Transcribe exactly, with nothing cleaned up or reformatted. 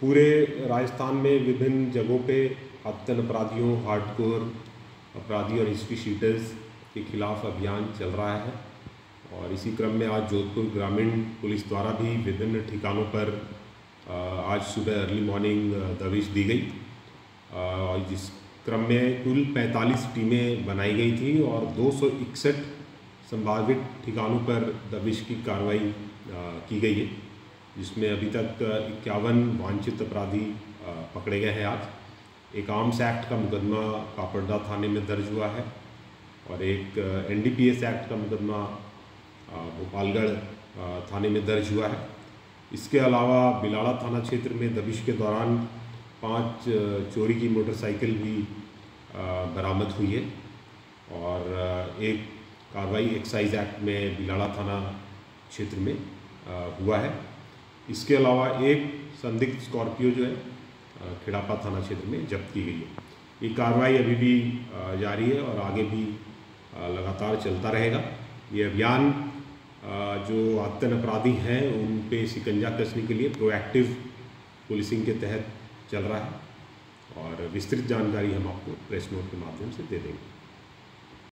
पूरे राजस्थान में विभिन्न जगहों पे आतंक अपराधियों, हार्डकोर अपराधी और हिस्ट्री शीटर्स के खिलाफ अभियान चल रहा है। और इसी क्रम में आज जोधपुर ग्रामीण पुलिस द्वारा भी विभिन्न ठिकानों पर आज सुबह अर्ली मॉर्निंग दबिश दी गई, और जिस क्रम में कुल पैंतालीस टीमें बनाई गई थी और दो सौ इकसठ संभावित ठिकानों पर दबिश की कार्रवाई की गई है, जिसमें अभी तक इक्यावन वांछित अपराधी पकड़े गए हैं। आज एक आर्म्स एक्ट का मुकदमा कापड़दा थाने में दर्ज हुआ है और एक एनडीपीएस एक्ट का मुकदमा भोपालगढ़ थाने में दर्ज हुआ है। इसके अलावा बिलाड़ा थाना क्षेत्र में दबिश के दौरान पांच चोरी की मोटरसाइकिल भी बरामद हुई है और एक कार्रवाई एक्साइज एक्ट में बिलाड़ा थाना क्षेत्र में हुआ है। इसके अलावा एक संदिग्ध स्कॉर्पियो जो है खिड़ापा थाना क्षेत्र में जब्त की गई है। ये कार्रवाई अभी भी जारी है और आगे भी लगातार चलता रहेगा। ये अभियान जो आतंक अपराधी हैं उन पे शिकंजा कसने के लिए प्रोएक्टिव पुलिसिंग के तहत चल रहा है और विस्तृत जानकारी हम आपको प्रेस नोट के माध्यम से दे देंगे।